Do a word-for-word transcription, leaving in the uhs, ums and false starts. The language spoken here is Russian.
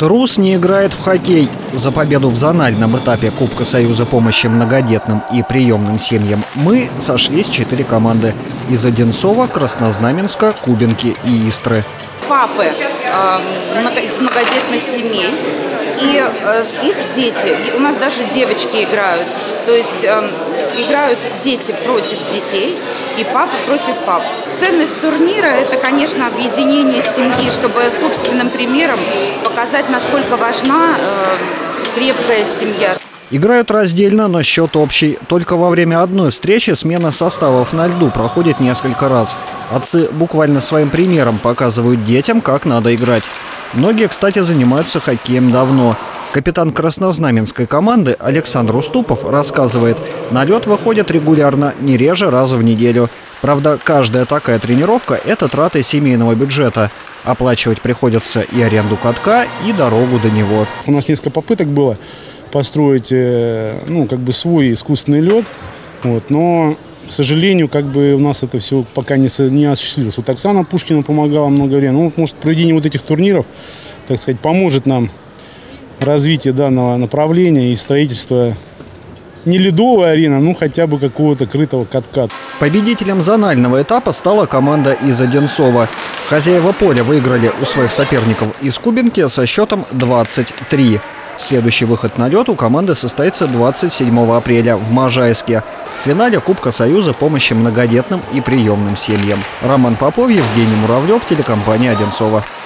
Трус не играет в хоккей. За победу в зональном этапе Кубка Союза помощи многодетным и приемным семьям «Мы» сошлись четыре команды из Одинцова, Краснознаменска, Кубинки и Истры. Папы э, много, из многодетных семей и э, их дети. И у нас даже девочки играют. То есть э, играют дети против детей и папы против пап. Ценность турнира – это, конечно, объединение семьи, чтобы собственным примером показать, насколько важна э, крепкая семья. Играют раздельно, но счет общий. Только во время одной встречи смена составов на льду проходит несколько раз. Отцы буквально своим примером показывают детям, как надо играть. Многие, кстати, занимаются хоккеем давно. Капитан краснознаменской команды Александр Уступов рассказывает, на лед выходят регулярно, не реже раза в неделю. Правда, каждая такая тренировка – это траты семейного бюджета. Оплачивать приходится и аренду катка, и дорогу до него. У нас несколько попыток было построить, ну, как бы свой искусственный лед, вот, но, к сожалению, как бы у нас это все пока не, не осуществилось. Вот Оксана Пушкина помогала много времени. Ну, может, проведение вот этих турниров, так сказать, поможет нам развитие данного направления и строительство не ледовой арены, ну хотя бы какого-то крытого катка. Победителем зонального этапа стала команда из Одинцова. Хозяева поля выиграли у своих соперников из Кубинки со счетом двадцать три. Следующий выход на лед у команды состоится двадцать седьмого апреля в Можайске в финале Кубка Союза помощи многодетным и приемным семьям. Роман Попов, Евгений Муравлев, телекомпания Одинцова.